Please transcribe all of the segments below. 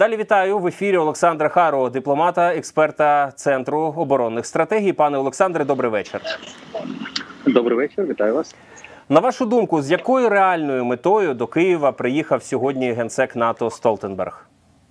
Далі вітаю в ефірі Олександра Хару, дипломата, експерта Центру оборонних стратегій. Пане Олександре, добрий вечір. Добрий вечір, вітаю вас. На вашу думку, з якою реальною метою до Києва приїхав сьогодні генсек НАТО Столтенберг?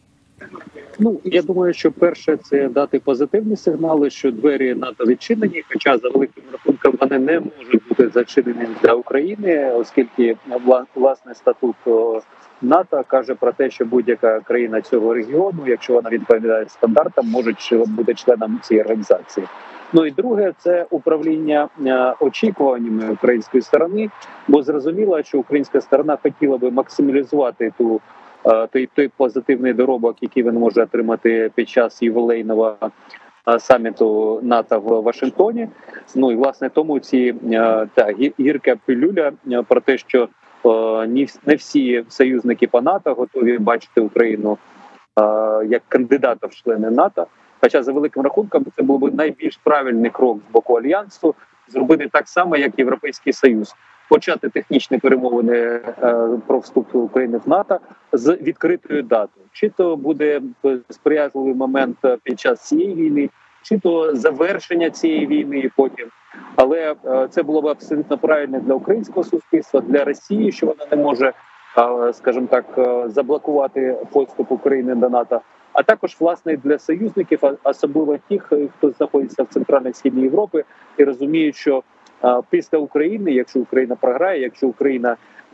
Я думаю, що перше – це дати позитивні сигнали, що двері НАТО відчинені, хоча за великим рахунком вони не можуть бути зачинені для України, оскільки власний статут НАТО каже про те, що будь-яка країна цього регіону, якщо вона відповідає стандартам, може бути членом цієї організації. Ну і друге – це управління очікуваннями української сторони, бо зрозуміло, що українська сторона хотіла би максималізувати той позитивний доробок, який він може отримати під час ювілейного саміту НАТО в Вашингтоні. Ну і власне тому та гірка пилюля про те, що не всі союзники по НАТО готові бачити Україну як кандидата в члени НАТО. Хоча за великим рахунком це був би найбільш правильний крок з боку Альянсу зробити так само, як Європейський Союз. Почати технічні перемовини про вступ України в НАТО з відкритою датою. Чи то буде сприятливий момент під час цієї війни, чи то завершення цієї війни і потім. Але це було б абсолютно правильно для українського суспільства, для Росії, що вона не може, скажімо так, заблокувати підступ України до НАТО, а також, власне, для союзників, особливо тих, хто знаходиться в Центральній Східній Європі і розуміють, що після України, якщо Україна програє, якщо Україна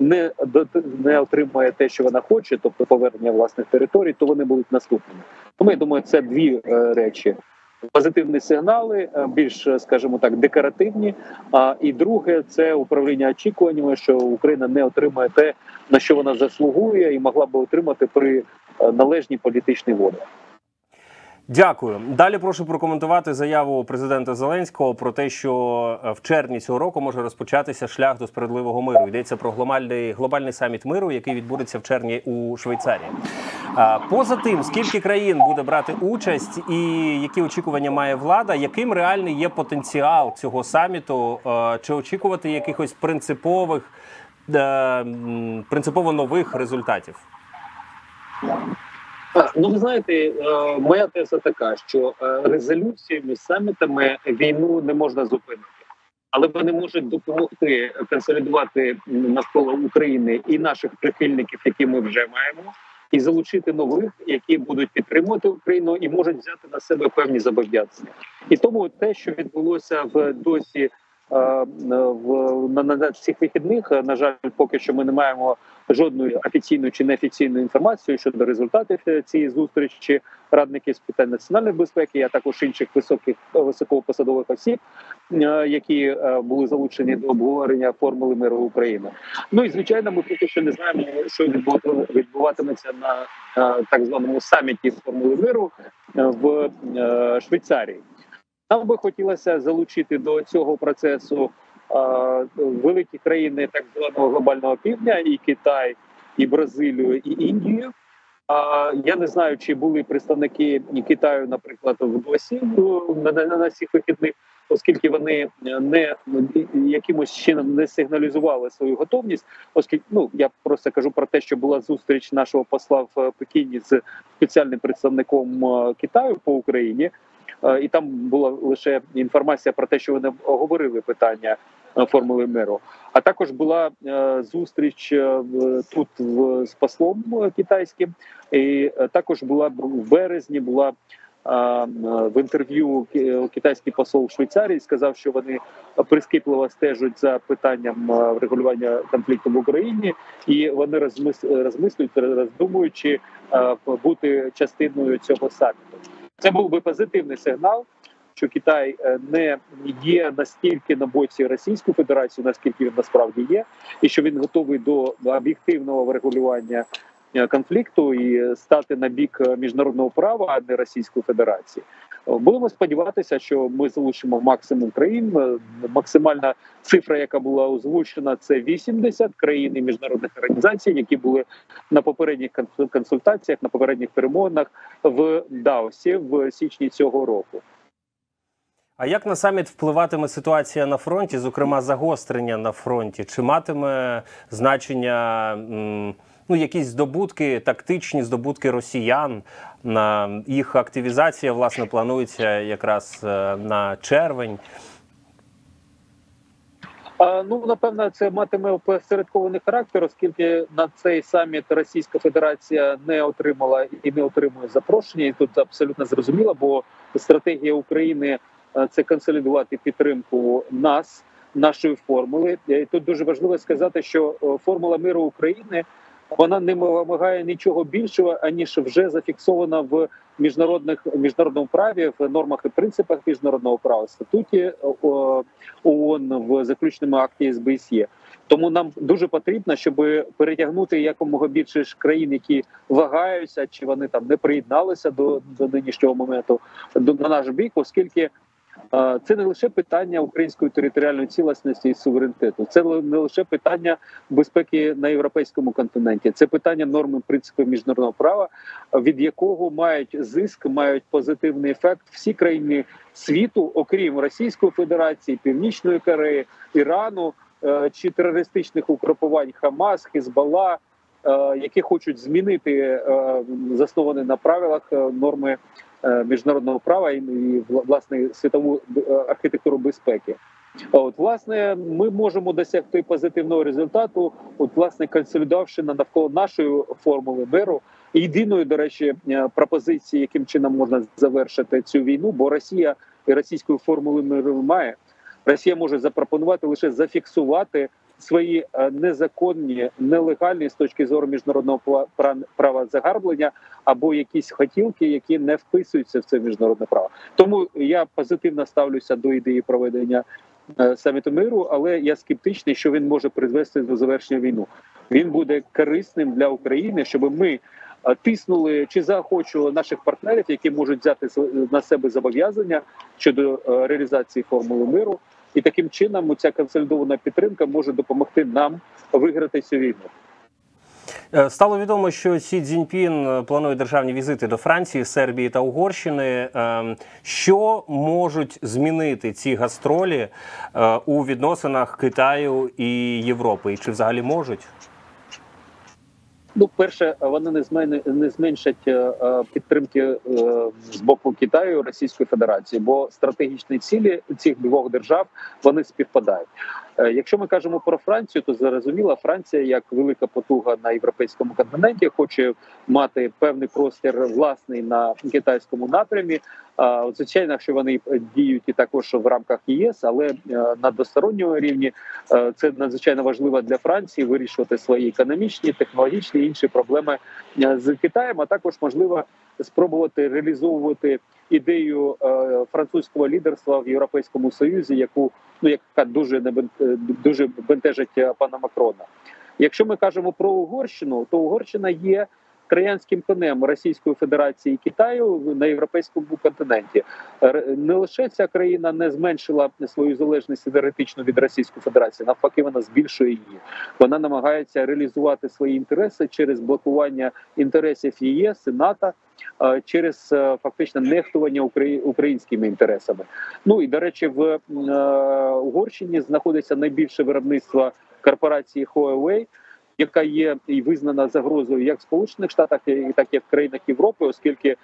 не отримає те, що вона хоче, тобто повернення власних територій, то вони будуть наступними. Тому я думаю, це дві речі: позитивні сигнали, більш, скажімо так, декоративні. І друге, це управління очікуваннями, що Україна не отримає те, на що вона заслугує, і могла би отримати при належній політичній волі. Дякую. Далі прошу прокоментувати заяву президента Зеленського про те, що в червні цього року може розпочатися шлях до справедливого миру. Йдеться про глобальний саміт миру, який відбудеться в червні у Швейцарії. Поза тим, скільки країн буде брати участь і які очікування має влада, яким реальний є потенціал цього саміту, чи очікувати якихось принципово нових результатів? Ви знаєте, моя теза така, що резолюціями, самітами війну не можна зупинити. Але вони можуть допомогти консолідувати навколо України і наших прихильників, які ми вже маємо, і залучити нових, які будуть підтримувати Україну і можуть взяти на себе певні зобов'язання. І тому те, що відбулося в досі на цих вихідних, на жаль, поки що ми не маємо жодної офіційної чи неофіційної інформації щодо результатів цієї зустрічі радників з питань національної безпеки, а також інших високопосадових осіб, які були залучені до обговорення формули миру України. Ну і звичайно, ми поки що не знаємо, що відбуватиметься на так званому саміті формули миру в Швейцарії. Нам би хотілося залучити до цього процесу великі країни так званого глобального півдня, і Китай, і Бразилію, і Індію. Я не знаю, чи були представники Китаю, наприклад, в досі на цих вихідних, оскільки вони якимось чином не сигналізували свою готовність, оскільки, я просто кажу про те, що була зустріч нашого посла в Пекіні з спеціальним представником Китаю по Україні, і там була лише інформація про те, що вони обговорили питання формули миру. А також була зустріч тут з послом китайським, і також була в березні, в інтерв'ю китайський посол в Швейцарії сказав, що вони прискіпливо стежать за питанням регулювання конфлікту в Україні, і вони роздумують, чи бути частиною цього саміту. Це був би позитивний сигнал, що Китай не є настільки на боці Російської Федерації, наскільки він насправді є, і що він готовий до об'єктивного врегулювання конфлікту і стати на бік міжнародного права, а не Російської Федерації. Будемо сподіватися, що ми залучимо максимум країн. Максимальна цифра, яка була озвучена, це 80 країн і міжнародних організацій, які були на попередніх консультаціях, на попередніх перемовинах в Даосі в січні цього року. А як на саміт впливатиме ситуація на фронті, зокрема загострення на фронті? Чи матиме значення ну, якісь здобутки, тактичні здобутки росіян. Їх активізація, власне, планується якраз на червень. Ну, напевно, це матиме опосередкований характер, оскільки на цей саміт Російська Федерація не отримала і не отримує запрошення. І тут абсолютно зрозуміло, бо стратегія України – це консолідувати підтримку нас, нашої формули. І тут дуже важливо сказати, що формула миру України, вона не вимагає нічого більшого, аніж вже зафіксована в міжнародному праві, в нормах і принципах міжнародного права, в статуті ООН, в заключному акті СБСЄ. Тому нам дуже потрібно, щоб перетягнути якомога більше ж країн, які вагаються, чи вони там не приєдналися до нинішнього моменту, на наш бік, оскільки це не лише питання української територіальної цілісності і суверенітету, це не лише питання безпеки на європейському континенті, це питання норм і принципів міжнародного права, від якого мають зиск, мають позитивний ефект всі країни світу, окрім Російської Федерації, Північної Кореї, Ірану чи терористичних угрупувань Хамас, Хезболла, які хочуть змінити засновані на правилах норми міжнародного права і власне світову архітектуру безпеки. Власне, ми можемо досягти позитивного результату, власне, консолідувавши навколо нашої формули миру, єдиної, до речі, пропозиції, яким чином можна завершити цю війну, бо Росія і російської формули миру немає. Росія може запропонувати лише зафіксувати свої незаконні, нелегальні з точки зору міжнародного права загарблення або якісь хотілки, які не вписуються в це міжнародне право. Тому я позитивно ставлюся до ідеї проведення саміту миру, але я скептичний, що він може призвести до завершення війни. Він буде корисним для України, щоб ми тиснули чи заохочували наших партнерів, які можуть взяти на себе зобов'язання щодо реалізації формули миру. І таким чином ця консолідована підтримка може допомогти нам виграти цю війну. Стало відомо, що Сі Цзіньпін планує державні візити до Франції, Сербії та Угорщини. Що можуть змінити ці гастролі у відносинах Китаю і Європи? І чи взагалі можуть? Ну, перше, вони не зменшать підтримки з боку Китаю і Російської Федерації, бо стратегічні цілі цих двох держав, вони співпадають. Якщо ми кажемо про Францію, то зрозуміло, Франція, як велика потуга на європейському континенті, хоче мати певний простір власний на китайському напрямі. Звичайно, що вони діють і також в рамках ЄС, але на двосторонньому рівні це надзвичайно важливо для Франції вирішувати свої економічні, технологічні і інші проблеми з Китаєм, а також можливо спробувати реалізовувати ідею французького лідерства в Європейському Союзі, яка дуже бентежить пана Макрона. Якщо ми кажемо про Угорщину, то Угорщина є троянським конем Російської Федерації і Китаю на європейському континенті. Не лише ця країна не зменшила свою залежність енергетично від Російської Федерації, навпаки, вона збільшує її. Вона намагається реалізувати свої інтереси через блокування інтересів ЄС і НАТО, через фактично нехтування українськими інтересами. Ну і, до речі, в Угорщині знаходиться найбільше виробництво корпорації Huawei, яка є і визнана загрозою як в Сполучених Штатах, так і в країнах Європи, оскільки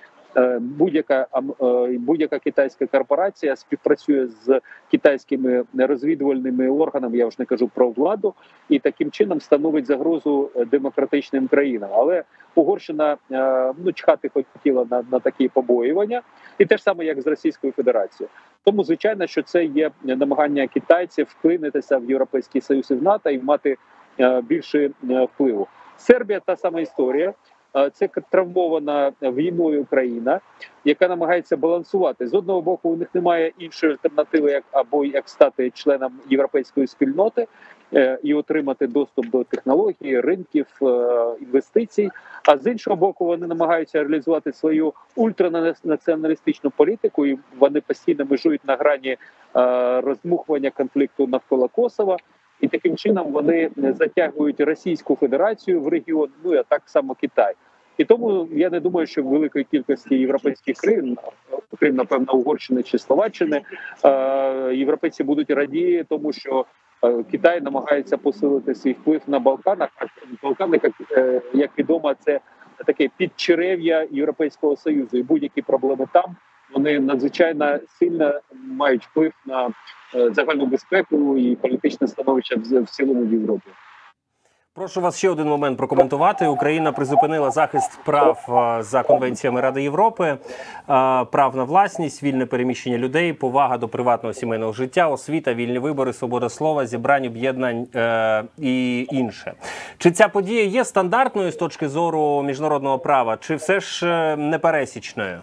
будь-яка китайська корпорація співпрацює з китайськими розвідувальними органами, я вже не кажу про владу, і таким чином становить загрозу демократичним країнам. Але Угорщина чхати хотіла на такі побоювання, і те ж саме, як з Російською Федерацією. Тому, звичайно, що це є намагання китайців вклинитися в Європейський Союз і в НАТО і мати більше впливу. Сербія та сама історія. Це травмована війною країна, яка намагається балансувати. З одного боку, у них немає іншої альтернативи, як стати членом європейської спільноти і отримати доступ до технологій, ринків, інвестицій. А з іншого боку, вони намагаються реалізувати свою ультранаціоналістичну політику, і вони постійно межують на грані роздмухування конфлікту навколо Косова. І таким чином вони затягують Російську Федерацію в регіон, а так само Китай. І тому я не думаю, що в великій кількості європейських країн, окрім, напевно, Угорщини чи Словаччини, європейці будуть раді тому, що Китай намагається посилити свій вплив на Балканах. Балкани, як відомо, це таке підчерев'я Європейського Союзу, і будь-які проблеми там вони надзвичайно сильно мають вплив на загальну безпеку і політичне становище в цілому в Європі. Прошу вас ще один момент прокоментувати. Україна призупинила захист прав за конвенціями Ради Європи, прав на власність, вільне переміщення людей, повага до приватного сімейного життя, освіта, вільні вибори, свобода слова, зібрань, об'єднань і інше. Чи ця подія є стандартною з точки зору міжнародного права, чи все ж непересічною?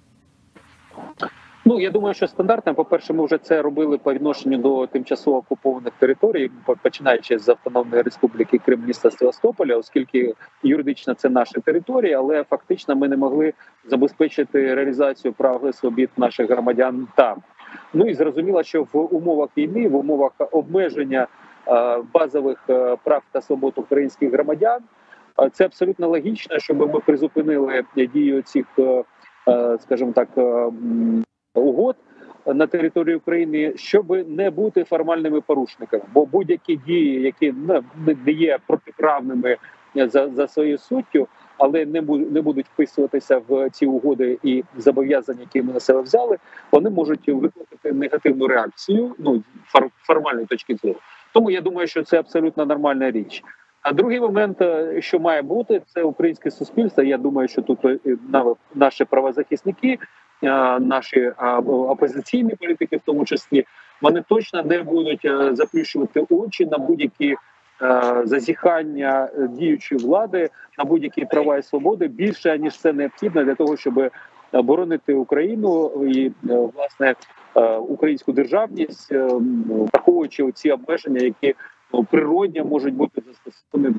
Ну, я думаю, що стандартно. По-перше, ми вже це робили по відношенню до тимчасово окупованих територій, починаючи з Автономної Республіки Крим, міста Севастополя, оскільки юридично це наша територія, але фактично ми не могли забезпечити реалізацію прав і свобід наших громадян там. Ну і зрозуміло, що в умовах війни, в умовах обмеження базових прав та свобод українських громадян, це абсолютно логічно, щоб ми призупинили дію цих, скажімо так, угод на території України, щоб не бути формальними порушниками. Бо будь-які дії, які не є протиправними за своєю суттю, але не будуть вписуватися в ці угоди і зобов'язання, які ми на себе взяли, вони можуть викликати негативну реакцію, ну, формальної точки зору. Тому я думаю, що це абсолютно нормальна річ. А другий момент, що має бути, це українське суспільство. Я думаю, що тут наші правозахисники, наші опозиційні політики, в тому числі, вони точно не будуть заплющувати очі на будь-які зазіхання діючої влади, на будь-які права і свободи більше, ніж це необхідно для того, щоб боронити Україну і, власне, українську державність, враховуючи ці обмеження, які природньо можуть бути застосовані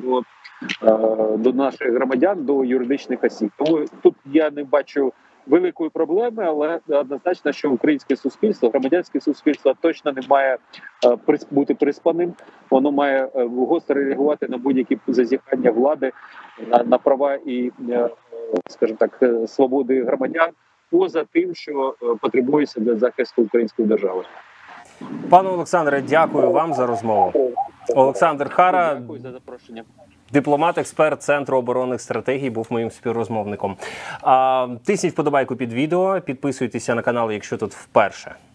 до наших громадян, до юридичних осіб. Тому тут я не бачу великої проблеми, але однозначно, що українське суспільство, громадянське суспільство точно не має бути приспаним. Воно має гостро реагувати на будь-які зазіхання влади, на права і, скажімо так, свободи громадян, поза тим, що потребується для захисту української держави. Пане Олександре, дякую вам за розмову. Олександр Хара, дякую за запрошення. Дипломат, експерт Центру оборонних стратегій, був моїм співрозмовником. Тисніть вподобайку під відео, підписуйтеся на канал, якщо тут вперше.